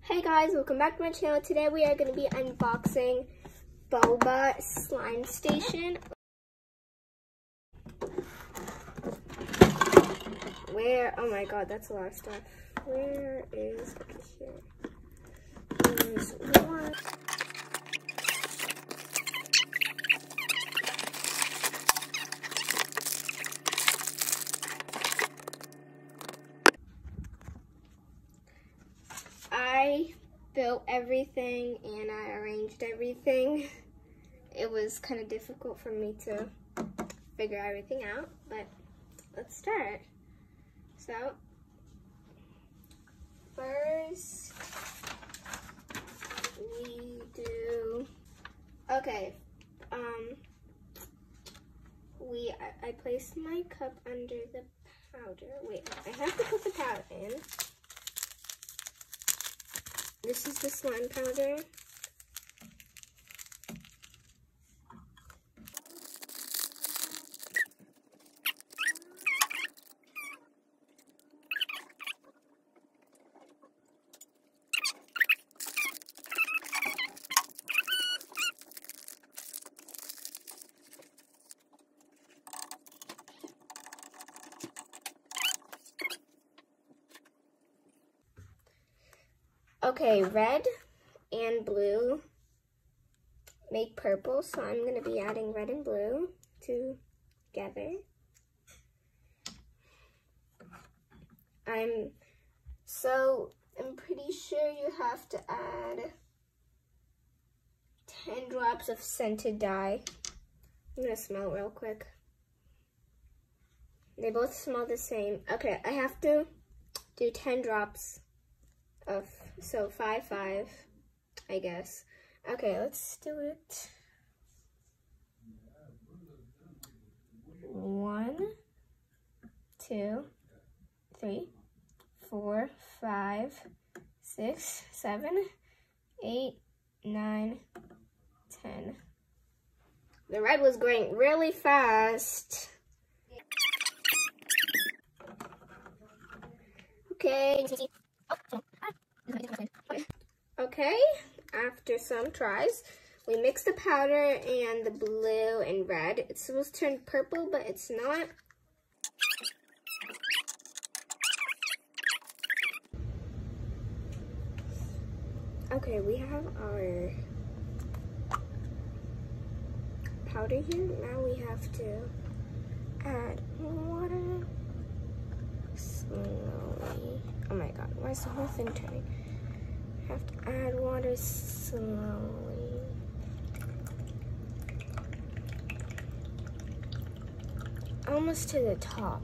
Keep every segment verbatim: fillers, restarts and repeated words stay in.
Hey guys, welcome back to my channel. Today we are going to be unboxing Boba Slime Station. Where, oh my god, that's a lot of stuff. Where is, okay, here. There's one. I built everything and I arranged everything. It was kind of difficult for me to figure everything out, but let's start. So, first we do, okay, um, we, I, I placed my cup under the powder. Wait, I have to put the powder in. This is the slime powder. Okay, red and blue make purple, so I'm going to be adding red and blue together. I'm so I'm pretty sure you have to add ten drops of scented dye. I'm going to smell real quick. They both smell the same. Okay, I have to do ten drops of, so five, five, I guess. Okay, let's do it. One, two, three, four, five, six, seven, eight, nine, ten. The red was going really fast. Okay. Okay, after some tries, we mix the powder and the blue and red. It's supposed to turn purple, but it's not. Okay, we have our powder here. Now we have to add water slowly. Oh my god, why is the whole thing turning? Have to add water slowly. Almost to the top.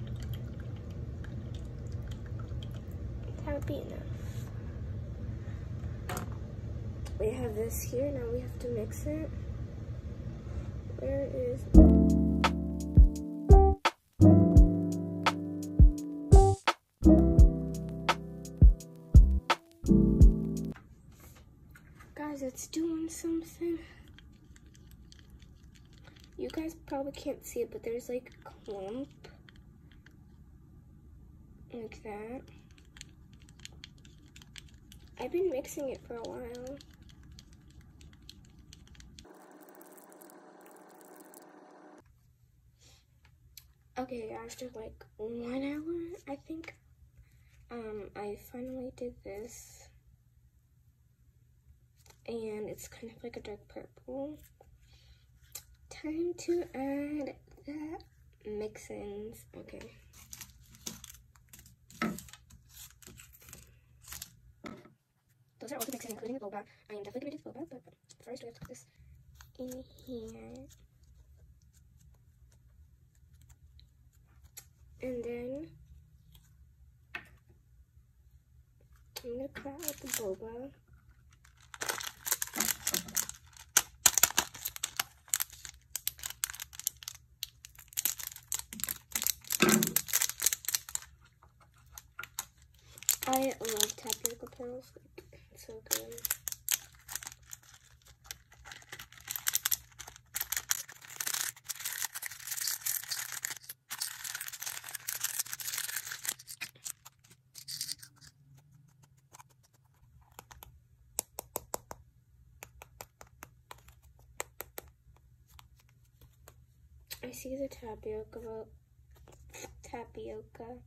That would be enough. We have this here, now we have to mix it. Where is... Guys, it's doing something. You guys probably can't see it, but there's like a clump. Like that. I've been mixing it for a while. Okay, after like one hour, I think, um, I finally did this. And it's kind of like a dark purple. Time to add the mix-ins. Okay. Those are all the mix-ins, including the boba. I am definitely gonna do the boba, but first we have to put this in here. And then I'm gonna cut out the boba. I love tapioca pearls, like, it's so good. I see the tapioca, tapioca.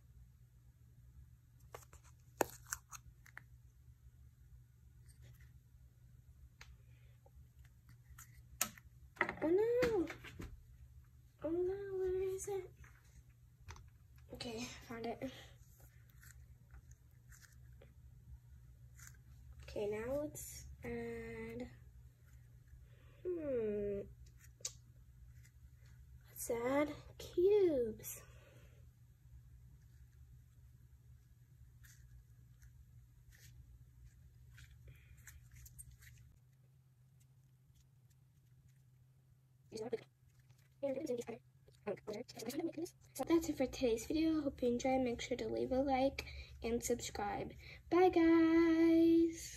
Oh no! Oh no, where is it? Okay, found it. Okay, now let's add, hmm, let's add cubes. So that's it for today's video. I hope you enjoyed. Make sure to leave a like and subscribe. Bye guys!